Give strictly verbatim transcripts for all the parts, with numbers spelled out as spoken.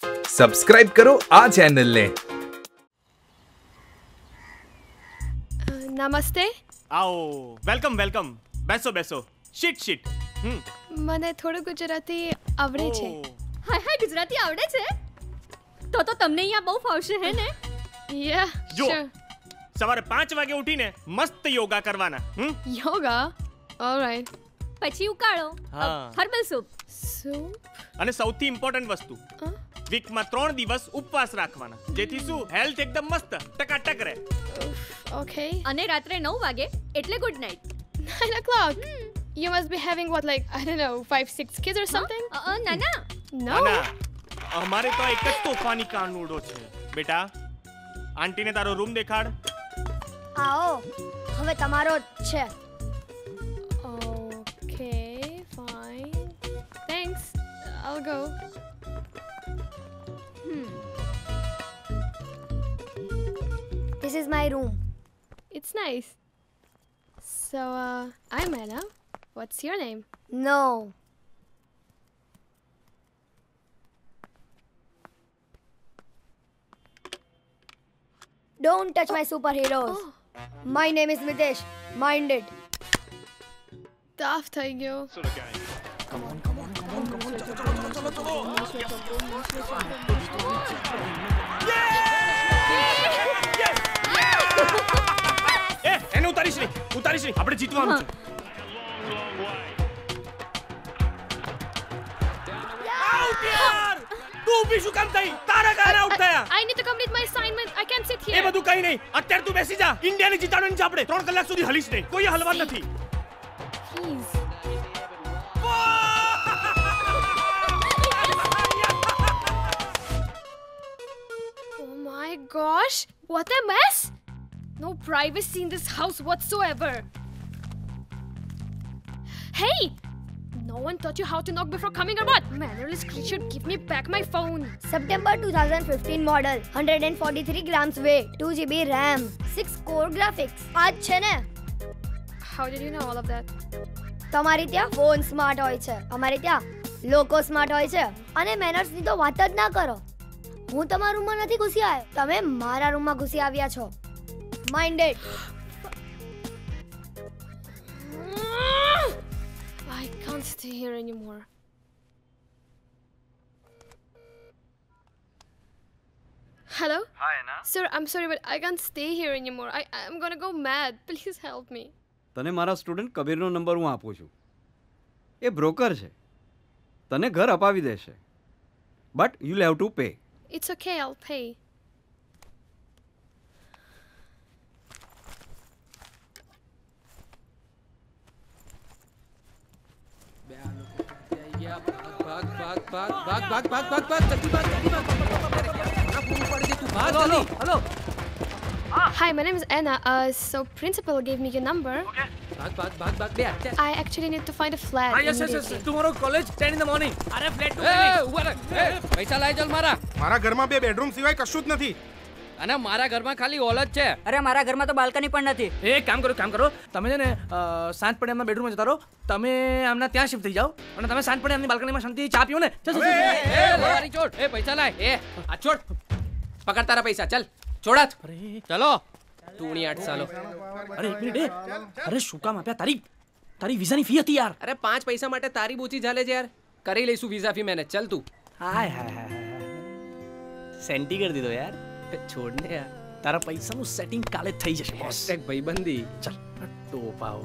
Subscribe કરો આ ચેનલને. નમસ્તે. આવો. Welcome welcome. બેસો બેસો. Sheet sheet. હમ મને થોડું ગુજરાતી આવડે છે. હાય હાય ગુજરાતી આવડે છે તો તો તમને અહીંયા બહુ ફાવશે હે ને. યા જો સવારે પાંચ વાગે ઉઠીને મસ્ત યોગા કરવાના. Hmm yoga alright. પછી ઉકાળો હા. Herbal soup. સૂપ. અને સૌથી ઇમ્પોર્ટન્ટ વસ્તુ વીકમાં ત્રણ દિવસ ઉપવાસ રાખવાના જેથી શું હેલ્થ એકદમ મસ્ત ટકાટક રહે. ઓકે. અને રાત્રે નવ વાગે એટલે good night. nine o'clock. You must be having what, like, I don't know, five, six kids or something? અ, અ, ના ના No. ના અમારે તો એક જ તોફાની કાનુડો છે. બેટા આંટીને તારો રૂમ દેખાડ. આવો હવે તમારો જ છે. Okay, fine. Thanks. I'll go. This is my room. It's nice. So, uh, I'm Anna. What's your name? No. Don't touch my superheroes. My name is Mitesh. Mind it. Tough થઈ ગયો. એ એને ઉતારીશ નહીં ઉતારીશ નહીં આપણે જીતવાનું છે. આઉટ યાર. તું ઊભી શું કામ થઈ? તારા કારણે આઉટ થયા. I need to complete my assignment. I can't sit A here. બધું કઈ નહીં. અત્યારે તું બેસી જા. ઇન્ડિયાને જીતાડવાની છે આપણે. ત્રણ કલાક સુધી હલીશ નહીં. કોઈ હલવા નથી. Please. Oh my gosh. What a mess. No privacy in this house whatsoever. Hey! No one taught you how to knock before coming or what? Mannerless creature, give me back my phone. September twenty fifteen model. one hundred forty-three grams weight. two G B RAM. six core graphics. આજ છે ને. How did you know all of that? તમારી ત્યાં phone smart હોય છે, અમારે ત્યાં લોકો સ્માર્ટ હોય છે. અને મેનર્સની તો વાત જ ના કરો. હું તમારા રૂમમાં નથી ઘૂસી આવ્યો, તમે મારા રૂમમાં ઘૂસી આવ્યા છો. Minded. I can't stay here anymore. Hello? Hi, Anna. Sir, I'm sorry, but I can't stay here anymore. I, I'm gonna go mad. Please help me. તને મારા સ્ટુડન્ટ કબીરનો નંબર હું આપું છું. એ બ્રોકર છે, તને ઘર અપાવી દેશે, but you have to pay. It's okay, I'll pay. ભાગ ભાગ ભાગ ભાગ ભાગ ભાગ ભાગ ભાગ જલ્દી ભાગ જલ્દી ભાગ પડી દે તું ભાગ hello hello. Hi, my name is Anna. Uh, so principal gave me your number. ભાગ ભાગ ભાગ ભાગ બે I actually need to find a flat. હા yes yes yes immediately. Tomorrow college ten in the morning. અરે flat એ ઉભા રહે એ પૈસા લાઈ ચાલ મારા. મારા ઘરમાં બે બેડરૂમ સિવાય કશું જ નથી. અને મારા ઘરમાં ખાલી હોલ જ છે. અરે મારા ઘરમાં તો બાલ્કની પણ નથી. એ કામ કરો કામ કરો તમે છે ને સાંજ પડે એમના બેડરૂમમાં જતા રહો, તમે આમના ત્યાં શિફ્ટ થઈ જાઓ અને તમે સાંજ પડે એમની બાલ્કનીમાં શાંતિથી ચા પીઓ ને. ચલ ચલ એ લવારી છોડ એ પૈસા લાય એ આ છોડ પકડ તારા પૈસા ચાલ છોડાત. અરે ચલો ટૂણી આઠ સાલો. અરે એક મિનિટ એ અરે શું કામ આપ્યા? તારી તારી વિઝાની ફી હતી યાર. અરે પાંચ પૈસા માટે તારી બોચી ચાલે છે યાર. કરી લઈશું વિઝા ફી મેનેજ. ચાલ તું. હાય હાય હાય સેન્ટી કરી દીધો યાર. છોડ ને યાર તારા પૈસાનું સેટિંગ કાલે થઈ જશે બોસ. એક ભાઈબંધી. ચાલ ટોપાઓ.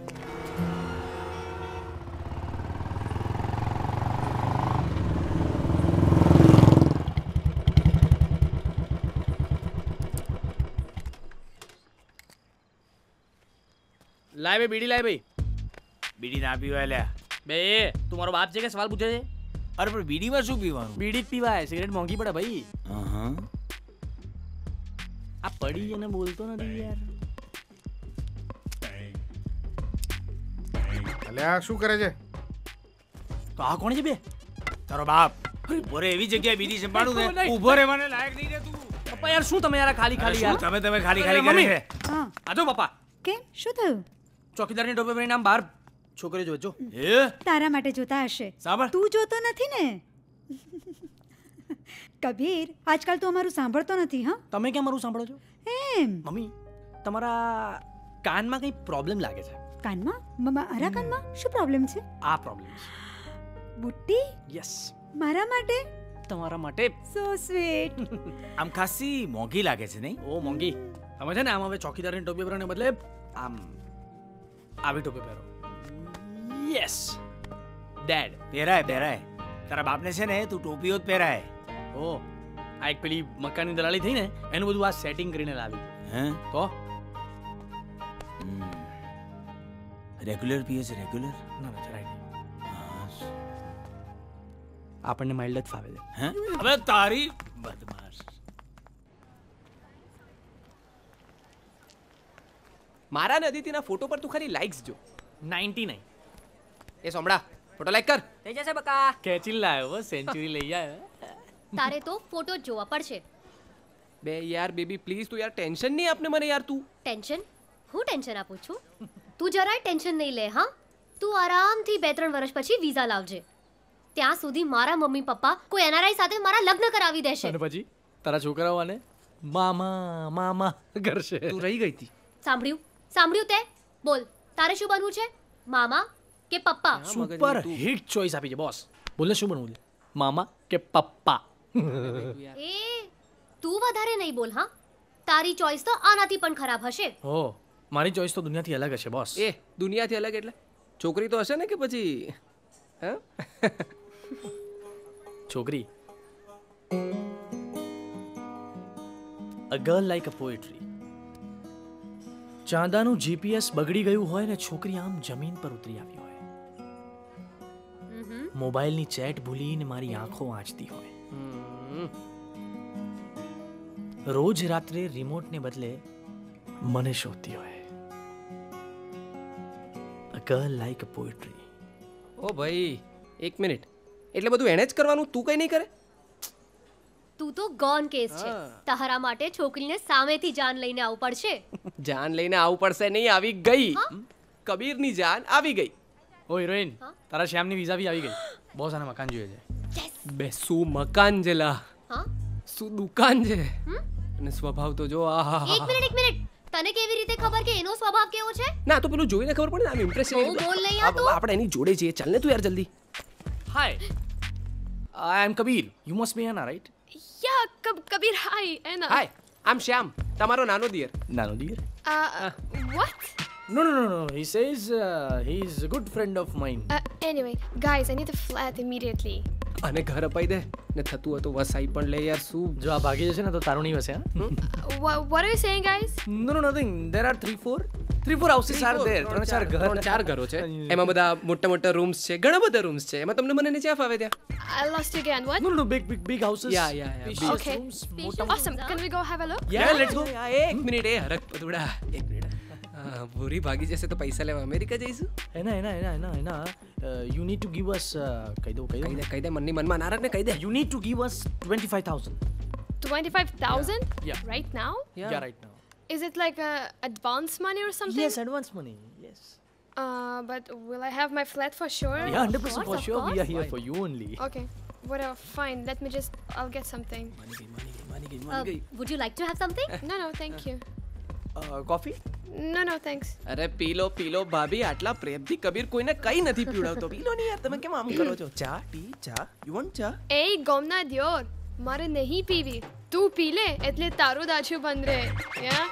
લાય ભાઈ બીડી લાય ભાઈ. બીડી ના પીવાય લે. બે તું મારો બાપ છે કે સવાલ પૂછે છે? અરે પણ બીડીમાં શું પીવાનું? બીડી જ પીવાય, સિગરેટ મોંઘી પડે ભાઈ. હા આ પડી અને બોલતો નથી યાર. અલે આ શું કરે છે? તો આ કોણ છે બે? તારો બાપ. ઉભો રે એવી જગ્યાએ બીડી સંભાળું ને ઉભો રે મને લાયક નહીં રે તું. પપ્પા યાર શું તમે યાર ખાલી ખાલી યાર તમે તમે ખાલી ખાલી કરે છે. હા આજો પપ્પા. કેમ શું થયું? ચોકીદારની ટોપી પહેરીને આમ બહાર છોકરી જોજો. એ તારા માટે જોતા હશે. સાંભળ તું જોતો નથી ને. કબીર આજકાલ તું અમારું સાંભળતો નથી હા તમે કેમ મારું સાંભળો છો એમ મમ્મી તમારા કાનમાં કંઈ પ્રોબ્લેમ લાગે છે કાનમાં મારા કાનમાં શું પ્રોબ્લેમ છે આ પ્રોબ્લેમ બુટ્ટી યસ મારા માટે તમારા માટે સો સ્વીટ આમ ખાસી મોંઘી લાગે છે નહીં ઓ મોંઘી તમે છે ને આમ હવે ચોકીદારની ટોપી પહેરવાને બદલે આમ આવી ટોપી પહેરો યસ ડેડ પહેરાય પહેરાય તારા બાપને છે ને તું ટોપીઓ જ પહેરાય ઓ આ એક પેલી મકાનની દલાલી થઈ ને એનું બધું આ સેટિંગ કરીને લાવી હે તો રેગ્યુલર પીએ છે રેગ્યુલર ના ના જરાય નહીં આપણને માઇલ્ડ જ ફાવે છે હે હવે તારી બદમાશ મારા ને અદિતિના ફોટો પર તું ખાલી લાઇક્સ જો નાઇન્ટી નાઇન એ સોમડા ફોટો લાઈક કર થઈ જશે બકા ખેંચી લાવ્યો સેન્ચુરી લઈ આવ્યો તારે તો ફોટો જ જોવા પડશે બે યાર બેબી પ્લીઝ તું યાર ટેન્શન નહીં આપને મને યાર તું ટેન્શન હું ટેન્શન આપું છું તું જરાય ટેન્શન નહીં લે હા તું આરામથી બે ત્રણ વર્ષ પછી વિઝા લાવજે ત્યાં સુધી મારા મમ્મી પપ્પા કોઈ એનઆરઆઈ સાથે મારા લગ્ન કરાવી દેશે અને પછી તારા છોકરાઓને મામા મામા કરશે તું રહી ગઈ હતી સાંભળ્યું સાંભળ્યું તે બોલ તારે શું બનવું છે મામા કે પપ્પા સુપર હિટ ચોઈસ આપી છે બોસ બોલને શું બનવું છે મામા કે પપ્પા એ તું વધારે નહીં બોલ હા તારી ચોઈસ તો આનાથી પણ ખરાબ હશે ઓ મારી ચોઈસ તો દુનિયાથી અલગ હશે બોસ એ દુનિયાથી અલગ એટલે છોકરી તો હશે ને કે પછી હા છોકરી a girl like a poetry ચાંદાનું જીપીએસ બગડી ગયું હોય ને છોકરી આમ જમીન પર ઉતરી આવી હોય મોબાઈલની ચેટ ભૂલીને મારી આંખો વાંચતી હોય રોજ રાત્રે રિમોટને બદલે મને શોધતી હોય a girl like a poetry ઓ ભાઈ એક મિનિટ એટલે બધું એણે જ કરવાનું તું કઈ નહીં કરે તું તો ગોન કેસ છે તારા માટે છોકરીને સામેથી જાન લઈને આવવું પડશે જાન લઈને આવવું પડશે નહીં આવી ગઈ કબીરની જાન આવી ગઈ ઓ હિરોઈન તારા શ્યામની વિઝા બી આવી ગઈ બોસ આના મકાન જોઈએ છે બે શું મકાન છે લા હા શું દુકાન છે અને સ્વભાવ તો જો આ એક મિનિટ એક મિનિટ તને કેવી રીતે ખબર કે એનો સ્વભાવ કેવો છે ના તો પેલું જોઈને ખબર પડે ને આમ ઇમ્પ્રેસ બહુ બોલ નહીં આ તું આપણે એની જોડે જઈએ ચાલ ને તું યાર જલ્દી hi I am Kabir you must be Anna right Yeah, Kab- Kabir, hi, Anna. Hi I'm Shyam તમારો નાનો દિયર નાનો દિયર Uh, what? No, no, no, no. He says uh, he's a good friend of mine. Uh, anyway, guys, I need a flat immediately. અને ઘર અપાઈ દે ને થતું હતું વસાઈ પણ લે યાર શું જો આ ભાગી જશે ને તો તારું નહીં વસે હા What, what are you saying, guys? No, no, nothing. There are three, four. Three, four houses are there. ત્રણ ચાર ઘર ત્રણ ચાર ઘરો છે એમાં બધા મોટા મોટા રૂમ્સ છે ઘણા બધા રૂમ્સ છે એમાં તમને મને જ્યાં ફાવે ત્યાં I lost you again. What? No, no, no. Big, big, big houses. Yeah, yeah, yeah. Spacious Okay. rooms. Awesome. Can we go have a look? Yeah, let's go. એક મિનિટ એ હરક પદુડા એક મિનિટ ભૂરી ભાગી જશે તો પૈસા લેવા અમેરિકા જઈશું એના Anna Anna Anna Anna you need to give us કહી દો કહી કહી દો દે કહી દે મનની મનમાં ના રાખ ને કહી દે you need to give us twenty-five thousand. twenty-five thousand? Yeah. Right now? Yeah, right now. Is it like uh, advance money or something? Yes, advance money. Yes. Uh, but will I have my flat for sure? Yeah, one hundred percent for of sure. We are course. here for you only. Okay. Whatever. Fine. Let me just. I'll get something. Uh, would you like to have something? No, no. Thank you. Coffee? No, no. Thanks. અરે પીલો પીલો ભાભી આટલા પ્રેમથી કબીર કોઈને કઈ નથી પીવડાવતો પીલો નહીં યાર તમે કેમ આમ કરો છો ચા ટી ચા યુ વોન્ટ ચા Hey, ગોમના દિયોર મારે નહીં પીવી તું પી લે એટલે તારું દાછું બંધ રહે Yeah?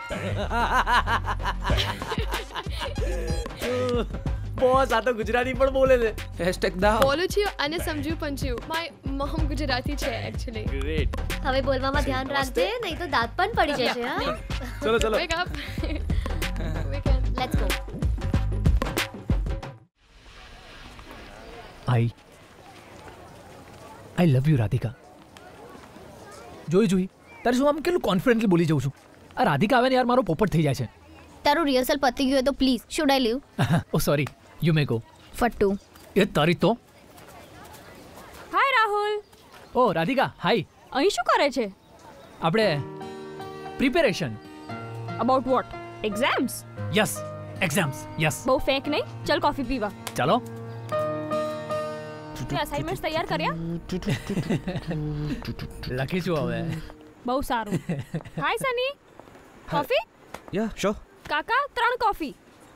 બોસ આ તો ગુજરાતી પણ બોલે છે હેશટેગ દા બોલું છું અને સમજ્યું પણ છું માય મહમ ગુજરાતી છે એકચ્યુઅલી ગ્રેટ હવે બોલવામાં ધ્યાન રાખજે નહીં તો દાંત પણ પડી જશે હા ચલો ચલો Wake up. We can. Let's go I I love you Radhika જોઈ જોઈ તારે શું આમ કેટલું કોન્ફિડન્ટલી બોલી જાઉં છું આ રાધિકા આવે ને યાર મારો પોપટ થઈ જાય છે તારું રિહર્સલ પતી ગયું હોય તો please should I leave oh sorry you may go ફટ્ટુ એ તારી તો હાય રાહુલ ઓ રાધિકા હાય અહીં શું કરે છે આપણે preparation about what exams yes exams yes બહુ ફેંક નહીં ચલ કોફી પીવા ચાલો તે અસાઇનમેન્ટ્સ તૈયાર કર્યા? લખીશું હવે. બહુ સારું. Hi Sunny. Coffee? Yeah sure. કાકા ત્રણ coffee.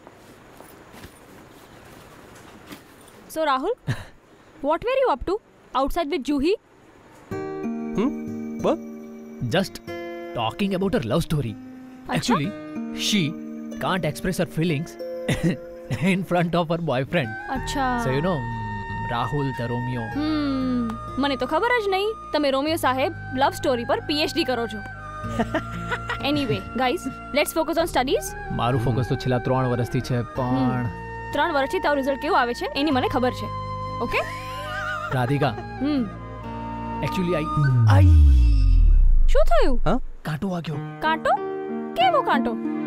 So Rahul, what were you up to outside with Juhi? Hmm? What? Just talking about her love story. Achha? Actually, she can't express her feelings in front of her boyfriend. અચ્છા. So you know, Rahul the Romeo. Hmm મને તો ખબર જ નહીં તમે Romeo સાહેબ love story પર PhD કરો છો. Anyway guys, let's focus on studies. મારું ફોકસ તો છેલ્લા ત્રણ વર્ષથી છે પણ ત્રણ વર્ષથી તારું રિઝલ્ટ કેવું આવે છે એની મને ખબર છે. Okay Radhika, hmm actually I I શું થયું? હા, કાંટો વાગ્યો. કાંટો? કેવો કાંટો?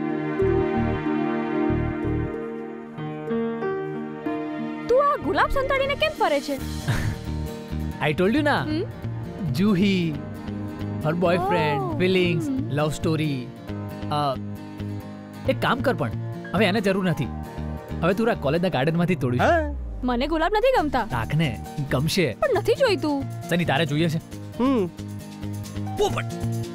તું આ ગુલાબ સંતાડીને કેમ ફરે છે? I told you na. Hmm? Juhi, her boyfriend, oh. feelings, love story. Uh, એક કામ કર પણ હવે એને જરૂર નથી. હવે તું રા કોલેજના ગાર્ડનમાંથી તોડી. મને ગુલાબ નથી ગમતા. રાખને, ગમશે. પણ નથી જોઈતું. સની તારે જોઈએ છે? હમ. પોપટ.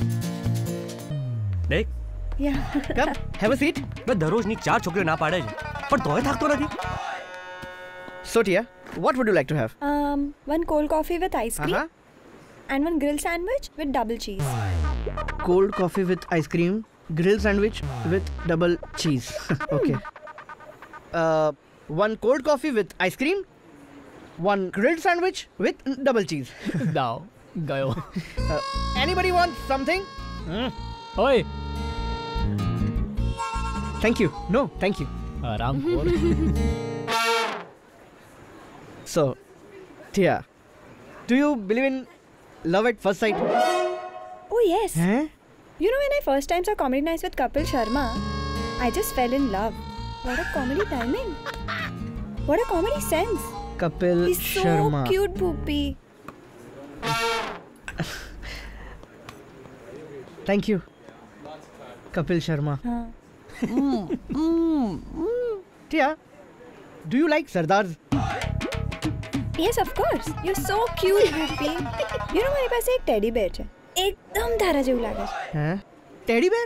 દેખ. Yeah. Come have a seat. બે દરરોજની ચાર છોકરીઓ ના પાડે છે પણ તોય થાકતો નથી. So Tia, what would you like to have? Um, one cold coffee with ice cream Uh-huh. and one grilled sandwich with double cheese. Cold coffee with ice cream, grilled sandwich with double cheese. Okay. Uh, one cold coffee with ice cream, one grilled sandwich with double cheese. Now, gayo. Uh, anybody want something? Oi. Thank you. No, thank you. Aram kor. So, Tia, do you believe in love at first sight? Oh yes. Huh? You know, when I first time saw Comedy Nights with Kapil Sharma, I just fell in love. What a comedy timing. What a comedy sense. Kapil He's so Sharma. cute, Bhoopi. Thank you, Kapil Sharma. Huh. mm, mm, mm. Tia, do you like Sardars? Yes, of course. You're so cute, Bhoopi. You know, મારી પાસે એક teddy બેર છે. એકદમ તારા જેવું લાગે છે. હા? Teddy bear?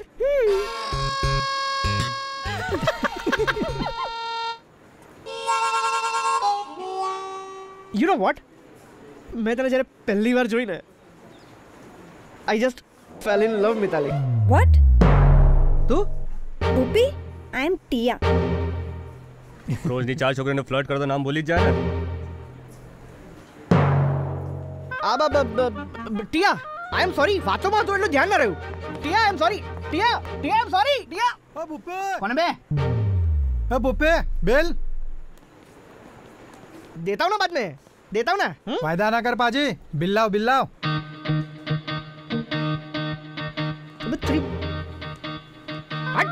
You know what? મેં તને જ્યારે પહેલી વાર જોઈ ને, I just fell in love, Mitali. What? તું? Bhoopi, I am Tia. રોજની ચાર છોકરીઓને ફ્લર્ટ કરતો નામ ભૂલી જ જાય ને. આ બા ટિયા, આઈ એમ સોરી. વાતોમાં તો એટલું ધ્યાન ન રહ્યું. Tia, I am sorry. Tia, Tia, I am sorry. Tia. ઓ બુપ્પે. કોણ બે? એ બુપ્પે, બેલ. देता हूँ ना बाद में. देता हूँ ना. फायदा ना कर पाजी. बिल्लाओ बिल्लाओ. अबे तेरी हट.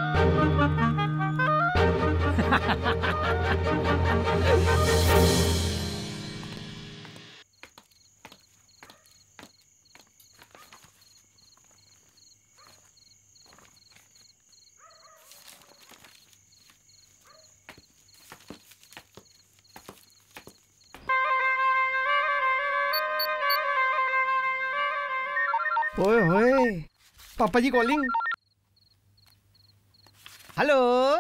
ओए होए, पापा जी कॉलिंग. हेलो.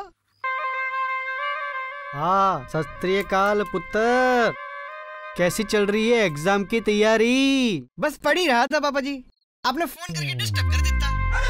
हाँ, सत श्री अकाल पुत्र. कैसी चल रही है एग्जाम की तैयारी? बस पढ़ ही रहा था पापा जी. आपने फोन करके डिस्टर्ब कर देता.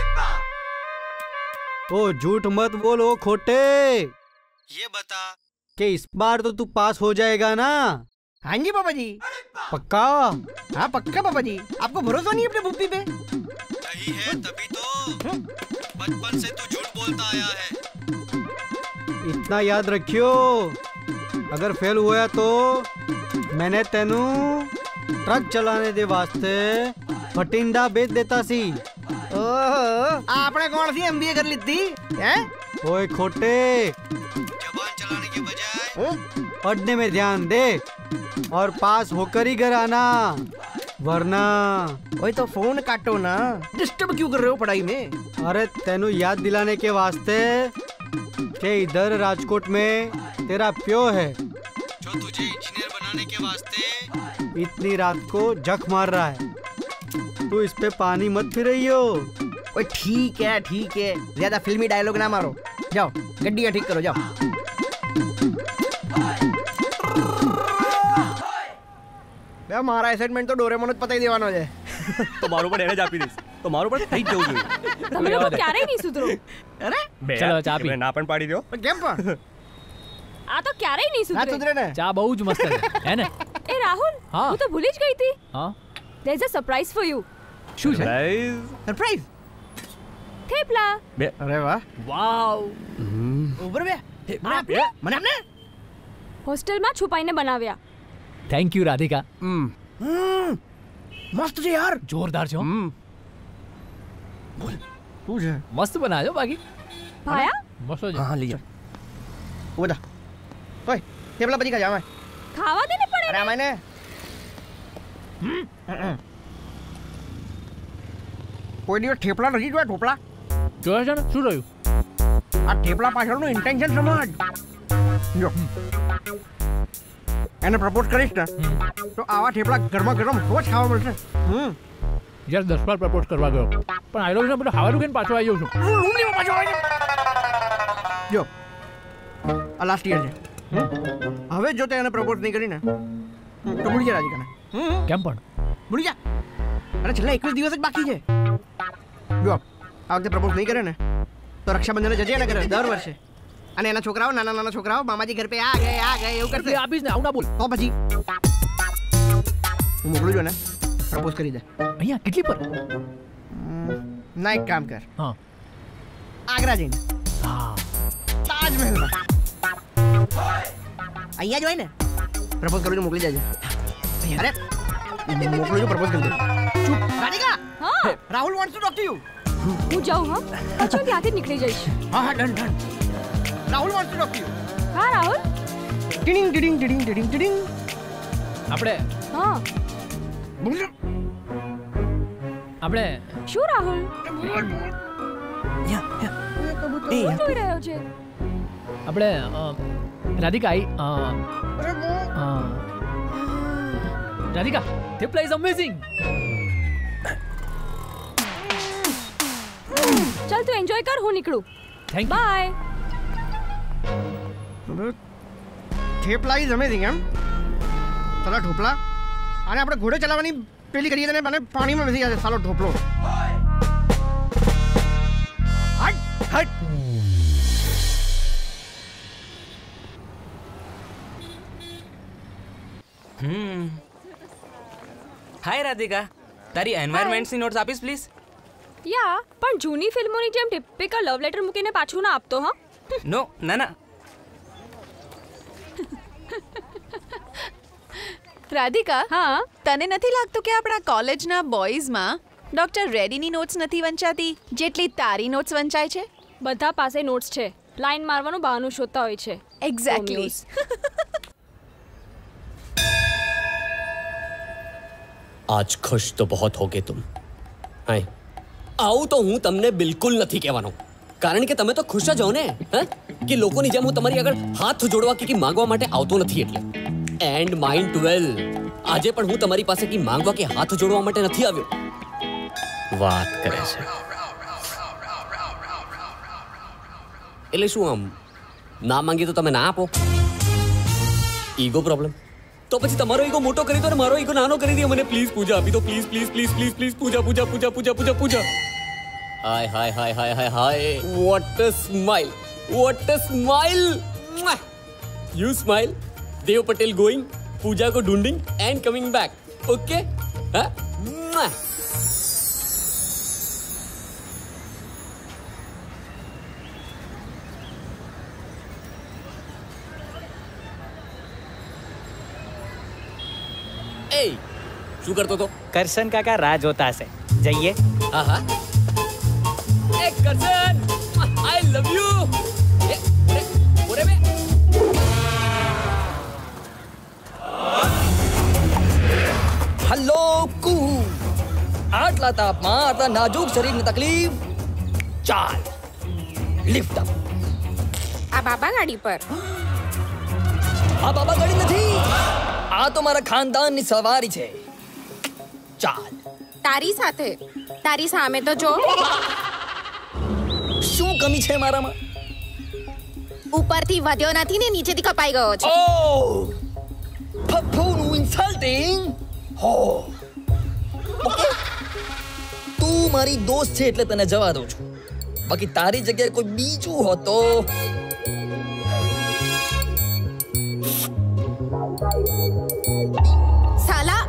ओ झूठ मत बोलो खोटे. ये बता कि इस बार तो तू पास हो जाएगा ना? हाँ जी पापा जी. पक्का? हाँ पक्का पापा जी. आपको भरोसा नहीं अपने बुप्पी पे? नहीं है तभी तो बचपन से तू झूठ बोलता आया है. इतना याद रखियो, अगर फेल हुआ तो मैंने तेनू ट्रक चलाने दे वास्ते भटिंडा बेच देता सी. ओहो, आपने कौन सी एमबीए कर ली थी? हैं? ओए खोटे, जबान चलाने के बजाय पढ़ने में ध्यान दे और पास होकर ही घर आना, वरना. वही तो फोन काटो ना. डिस्टर्ब क्यों कर रहे हो पढ़ाई में? अरे तेनू याद दिलाने के वास्ते कि इधर राजकोट में तेरा प्यो है जो तुझे इंजीनियर बनाने के वास्ते इतनी रात को जख मार रहा है, तू इस पे पानी मत फिरियो। ओए ठीक है ठीक है, ज्यादा फिल्मी डायलॉग ना मारो। जाओ गड्डियाँ ठीक करो, जाओ। બે મારા એસાઇનમેન્ટ તો ડોરેમોન જ પતાવી દેવાનો છે. તો મારું પણ એને જ આપી દઈશ, તો મારું પણ થઈ જ જવું જોઈએ. તમે લોકો ક્યારેય નહીં સુધરો. અરે ચલો ચા પી. ના પણ પાડી દો. કેમ પણ? આ તો ક્યારેય નહીં સુધરે. ના સુધરે ને. ચા બહુ જ મસ્ત છે હે ને? એ રાહુલ, હા. હું તો ભૂલી જ ગઈ હતી. હા. There is a surprise for you. શું છે? સરપ્રાઈઝ. થેપલા. બે. અરે વાહ. વાવ. ઉપર બે. આપણે મને આપને. હોસ્ટેલમાં છુપાઈને બનાવ્યા. Thank you Radhika. હમ મસ્ત છે યાર. જોરદાર છે. હમ બોલ શું છે? મસ્ત બનાવ્યો બાકી. ભાયા? મસ્ત છે. હા લઈ જા. ઓદા ઓય થેપલા પછી ખાજા આમાં. ખાવા દે ને પણ અરે આમાં ને. કોઈ દિવસ થેપલા નથી જોયા? ઠોપલા જોયા છે ને? શું રહ્યું? આ થેપલા પાછળનું ઇન્ટેન્શન સમજ. જો એને પ્રપોઝ કરીશ ને તો આવા થેપલા ગરમા ગરમ રોજ ખાવા મળશે. હમ યાર દસ વાર પ્રપોઝ કરવા ગયો પણ આઈ લવ યુ બધું ખાવાનું કહીને પાછો આવી જાઉં છું. રૂમની પાછો આવી જો આ લાસ્ટ યર છે. હવે જો તે એને પ્રપોઝ નહીં કરીને તો ભૂલી જા રાધિકાને. કેમ પણ? ભૂલી જા. અરે છેલ્લા એકવીસ દિવસ જ બાકી છે. જો આ વખતે પ્રપોઝ નહીં કરે ને તો રક્ષાબંધને જજે ને કરે દર વર્ષે. અને એના છોકરાઓ નાના નાના છોકરાઓ મામાજી ઘર પે આ ગયે આ ગયે એવું કરશે. આપીશ ને આવું ના બોલ. તો પછી હું મોકલું છું ને પ્રપોઝ કરી દે. અહીંયા કેટલી પર? ના એક કામ કર. હા આગ્રા જઈને. હા તાજમહેલમાં અહીંયા જ હોય ને પ્રપોઝ કરું છું મોકલી દેજે. અરે મોકલું છું પ્રપોઝ કરી દે. ચૂપ રાધિકા. હા Rahul wants to talk to you. હું જાઉં હા પછી ત્યાંથી જ નીકળી જઈશ. હા હા done done. Rahul wants to talk to you. હા રાહુલ. ટિડિંગ ટિડિંગ ટિડિંગ ટિડિંગ ટિડિંગ. આપણે હા આપણે શું રાહુલ? યા યા એ જોઈ રહ્યો છે. આપણે રાધિકા આઈ રાધિકા થેપલા ઇઝ અમેઝિંગ. ચાલ તું એન્જોય કર, હું નીકળું. Thank bye. Thepla is amazing એમ. સાલા ઢોપલા. અને આપણે ઘોડે ચલાવવાની પેલી કરીએ તને મને પાણીમાં બેસી જશે સાલો ઢોપલો. હટ હટ. હમ હાય રાધિકા, તારી એન્વાયરમેન્ટ્સની નોટ્સ આપીશ પ્લીઝ? યા પણ જૂની ફિલ્મોની જેમ ટિપિકલ લવ લેટર મૂકીને પાછું ના આપતો. હા નો ના ના. રાધિકા, હા તને નથી લાગતું કે આપણા કોલેજના બોયઝમાં ડોક્ટર રેડ્ડીની નોટ્સ નથી વંચાતી જેટલી તારી નોટ્સ વંચાય છે? બધા પાસે નોટ્સ છે, લાઈન મારવાનું બહાનું શોધતા હોય છે. એક્ઝેક્ટલી. आज खुश तो बहुत होगे तुम. हाय આવું તો હું તમને બિલકુલ નથી કહેવાનો, કારણ કે તમે તો ખુશ જ હો ને. હે કે લોકોની જેમ હું તમારી આગળ હાથ જોડવા કે માંગવા માટે આવતો નથી એટલે. એન્ડ માઇન્ડ વેલ, આજે પણ હું તમારી પાસે કી માંગવા કે હાથ જોડવા માટે નથી આવ્યો. વાત કરે છે એટલે શું આમ ના માંગીએ તો તમે ના આપો? Ego problem? તો પછી તમારો ઈગો મોટો કરી દો ને મારો ઈગો નાનો કરી દે. મને પ્લીઝ પૂજા આપી દો, please please please please please Pooja Pooja Pooja Pooja Pooja Pooja. Hi hi hi hi hi hi, what a smile, what a smile. You smile. Dev Patel going, Pooja કો ઢૂંઢિંગ એન્ડ કમિંગ બેક. ઓકે હા. એ શું કરતો તો? કરશન કાકા રાહ જોતા હશે, જઈએ. હા હા. એ કરશન, આઈ લવ યુ. એ ઓરે ઓરે બે. હલો કુ. આટલા તાપમાં આટલા નાજુક શરીરની તકલીફ. ચાલ લિફ્ટ અપ. આ બાબા ગાડી પર. આ બાબા ગાડી નથી, આ તો મારા ખાનદાનની સવારી છે. ચાલ. તારી સાથે તારી સામે તો જો. શું કમી છે મારામાં? ઉપરથી વધ્યો નથી ને નીચેથી કપાઈ ગયો છે. ઓહ, ફફૂનું ઇન્સલ્ટિંગ. હો, ઓકે, તું મારી દોસ્ત છે એટલે તને જવા દઉં છું. બાકી તારી જગ્યાએ કોઈ બીજું હોત તો સાલા.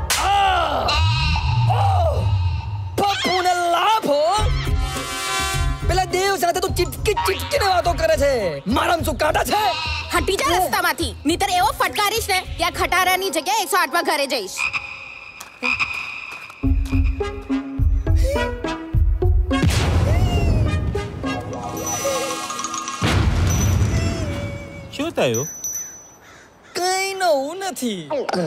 ફફૂને લાભો. પેલા દેવ સાથે તો ચીટકી ચીટકીને વાતો કરે છે. મારામાં શું કાંટા છે? હટી જા રસ્તામાંથી, નીતર એવો ફટકારીશ ને ત્યાં ખટારાની જગ્યાએ એકસો આઠ માં ઘરે જઈશ. શું થયું? કઈ નવું નથી.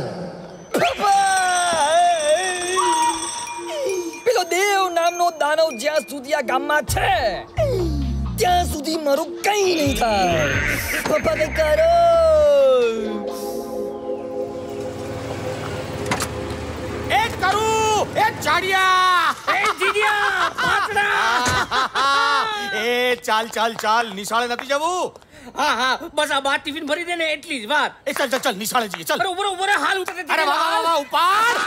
પેલો દેવ નામનો દાનવ જ્યાં સુધી આ ગામમાં છે ત્યાં સુધી મારું કઈ નહીં થાય. પપ્પા કઈ કરો. એ કરું એ ચાડિયા એ જીડિયા પાતડા. એ ચાલ ચાલ ચાલ, નિશાળે નથી જવું. હા હા, બસ આ બાર ટિફિન ભરી દે ને એટલી જ વાત. એ ચાલ ચાલ ચાલ, નિશાળે જઈએ ચાલ. અરે ઉભરો ઉભરો હાલ ઉતરે. અરે વાહ વાહ વાહ, ઉપાડ.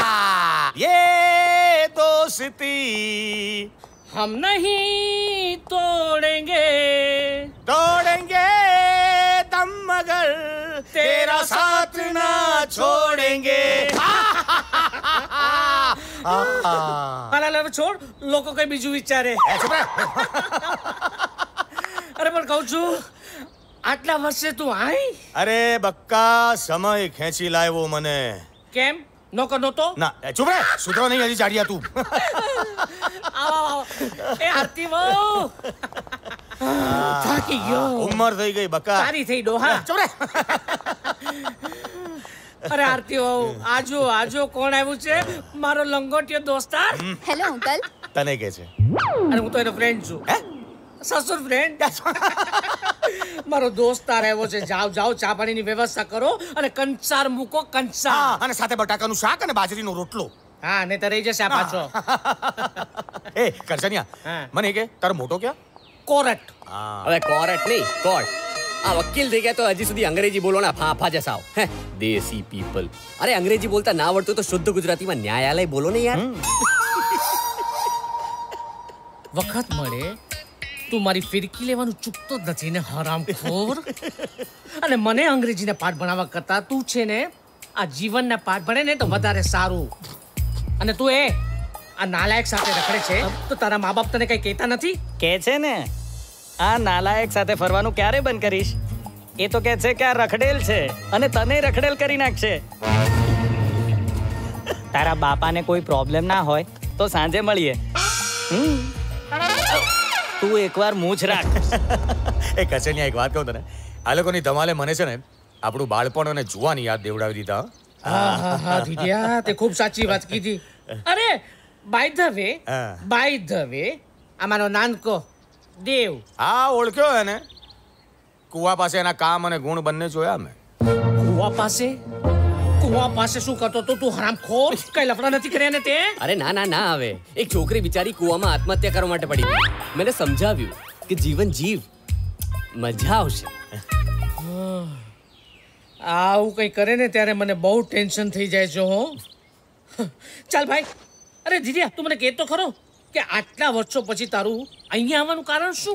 ये दोस्ती हम नहीं तोड़ेंगे तोड़ेंगे दम मगर तेरा साथ ना छोड़ेंगे. અલા છોડ, લોકો કઈ બીજું વિચારે. અરે પણ કહું છું, આટલા વર્ષે તું આઈ? અરે બક્કા, સમય ખેંચી લાવ્યો મને. કેમ? નોકર નહોતો? ના, ચૂપ રે, સુધરો નહીં હજી ચાડિયા તું. એ આરતી વહુ, થાકી ગયો. ઉંમર થઈ ગઈ બક્કા. સારી થઈ ડોહા. ચૂપ રે. અરે આરતી વહુ, આજો આજો, કોણ આવ્યું છે? મારો લંગોટિયો દોસ્તાર. Hello uncle. તને કે છે? અરે હું તો એનો ફ્રેન્ડ છું. હે? સસુર ફ્રેન્ડ. મારો દોસ્તાર આવ્યો છે. જાઓ જાઓ, ચા પાણીની વ્યવસ્થા કરો અને કંચાર મૂકો, કંચાર. અને સાથે બટાકાનું શાક અને બાજરીનો રોટલો. હા, ને તો રહી જશે આ પાછો. એ કરજનિયા, મને કે તારો મોટો ક્યાં? કોરટ. હવે કોરટ નહીં, કોર્ટ. આ વકીલ થઈ ગયા તો હજી સુધી અંગ્રેજી બોલો ના ફાફા જસાવ. હે, દેશી પીપલ. અરે અંગ્રેજી બોલતા ના આવડતું તો શુદ્ધ ગુજરાતીમાં ન્યાયાલય બોલો ને યાર. વખત મળે તું મારી ફિરકી લેવાનું ચૂકતો જ નથી ને, હરામખોર. અને મને અંગ્રેજીને પાઠ ભણાવવા કરતા તું છે ને આ જીવનના પાઠ ભણે ને તો વધારે સારું. અને તું એ આ નાલાયક સાથે રખડે છે તો તારા મા બાપ તને કઈ કહેતા નથી? કે છે ને, આ નાલાયક સાથે ફરવાનું ક્યારે બંધ કરીશ? એ તો કે છે કે આ રખડેલ છે અને તને રખડેલ કરી નાખશે. તારા બાપાને કોઈ પ્રોબ્લેમ ના હોય તો સાંજે મળીએ. હમ તું એકવાર મૂછ રાખ. એ કચેનિયા, એક વાત કહું તને, આ લોકોની ધમાલે મને છે ને આપણું બાળપણ અને જુવાની યાદ દેવડાવી દીધા. હા હા હા દીદિયા, તે ખૂબ સાચી વાત કીધી. અરે by the way, by the way, અમારો નાનકો દેવ. હા, ઓળખ્યો એને. કુવા પાસે એના કામ અને ગુણ બંને જોયા મેં. કુવા પાસે? કુવા પાસે શું કરતો તો તું, હરામખોર? કઈ લફડા નથી કર્યા ને તે? અરે ના ના ના, હવે એક છોકરી બિચારી કુવામાં આત્મહત્યા કરવા માટે પડી ગઈ. મેને સમજાવ્યું કે જીવન જીવ, મજા આવશે. આવું કઈ કરે ને ત્યારે મને બહુ ટેન્શન થઈ જાય છે. હો ચાલ ભાઈ. અરે દીદિયા, તું મને કહે તો ખરો કે આટલા વર્ષો પછી તારું અહીંયા આવવાનું કારણ શું?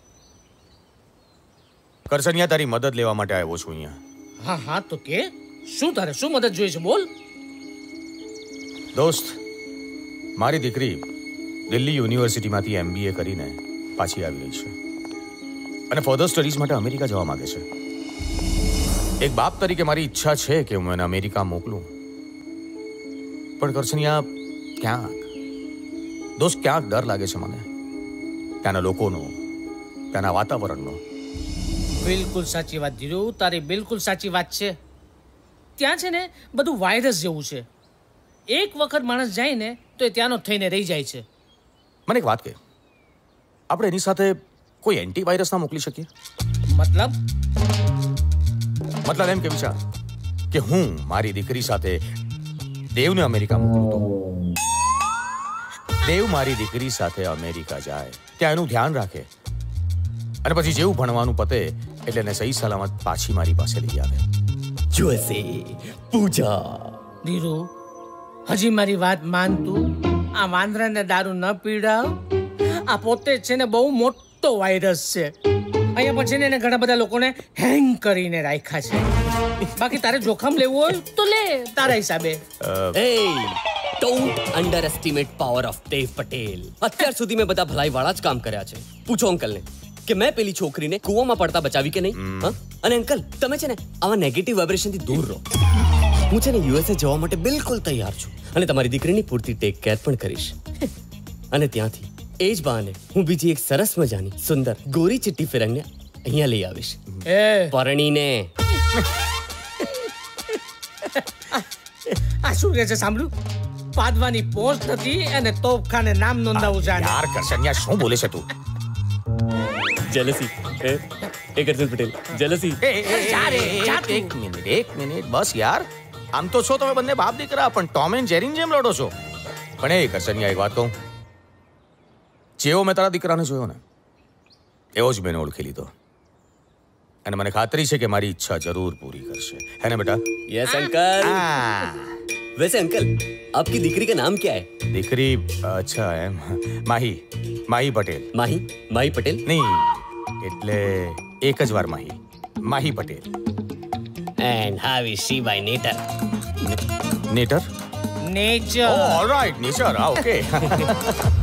કરસનિયા, તારી મદદ લેવા માટે આવ્યો છું અહીંયા. હા હા, તો કે શું તારે શું મદદ જોઈએ છે? બોલ. દોસ્ત, મારી દીકરી દિલ્હી યુનિવર્સિટીમાંથી એમબીએ કરીને પાછી આવી રહી છે અને ફર્ધર સ્ટડીઝ માટે અમેરિકા જવા માંગે છે. એક બાપ તરીકે મારી ઈચ્છા છે કે હું એને અમેરિકા મોકલું, પણ કરસનિયા, ક્યાંક દોસ્ત ક્યાંક ડર લાગે છે મને, ત્યાંના લોકોનો, ત્યાંના વાતાવરણનો. બિલકુલ સાચી વાત ધીરુ, તારી બિલકુલ સાચી વાત છે. ત્યાં છે ને બધું વાયરસ જેવું છે. એક વખત માણસ જાય ને તો એ ત્યાંનો થઈને રહી જાય છે. મને એક વાત કહે, આપણે એની સાથે કોઈ એન્ટીવાયરસ ના મોકલી શકીએ? મતલબ? મતલબ એમ કે વિચાર, કે હું મારી દીકરી સાથે દેવને અમેરિકા મોકલું તો દેવ મારી દીકરી સાથે અમેરિકા જાય, ત્યાં એનું ધ્યાન રાખે અને પછી જેવું ભણવાનું પતે એટલે એને સહી સલામત પાછી મારી પાસે લઈ આવે. જોશે પૂજા. ધીરુ, હજી મારી વાત માન તું. આ વાંદરાને દારૂ ન પીડાવ. આ પોતે છે ને બહુ મોટો વાયરસ છે. અહીંયા પછી ને એને ઘણા બધા લોકોને હેંગ કરીને રાખ્યા છે. બાકી તારે જોખમ લેવું હોય તો લે તારા હિસાબે. Don't underestimate power of Dev Patel. અત્યાર સુધી મેં બધા ભલાઈ વાળા જ કામ કર્યા છે. પૂછો અંકલ ને કે મેં પેલી છોકરીને કૂવામાં પડતા બચાવી કે નહીં. હા, અને અંકલ તમે છે ને આવા નેગેટિવ વાઇબ્રેશન થી દૂર રહો. હું છે ને યુએસએ જવા માટે બિલકુલ તૈયાર છું અને તમારી દીકરીની પૂરતી ટેક કેર પણ કરીશ. અને ત્યાંથી એ જ બહાને હું બીજી એક સરસ મજાની સુંદર ગોરી ચિટ્ટી ફિરંગને અહીંયા લઈ આવીશ. પરણીને. આ શું કહે છે સાંભળ્યું? પાદવાની પોસ્ટ નથી અને તોપખાને નામ નોંધાવું છે. યાર કરસનિયા શું બોલે છે તું? જેલસી એ એક અર્જુન પટેલ જેલસી. એક મિનિટ એક મિનિટ બસ યાર. આમ તો છો તમે બંને બાપ દીકરા, પણ ટોમ એન્ડ જેરી જેમ લડો છો. પણ એ કરસનિયા એક વાત કહું, જેવો મેં તારા દીકરાને જોયો ને એવો જ મેં ઓળખી લીધો અને મને ખાતરી છે કે મારી ઈચ્છા જરૂર પૂરી કરશે. है ना बेटा? Yes uncle. वैसे अंकल आपकी दीकरी का नाम क्या है? दीकरी अच्छा है माही माही पटेल. माही माही पटेल नहीं એટલે એક જ વાર Mahi Mahi Patel. And how is she by nature? Nature? Nature. Oh, all right, nature. Ah, okay.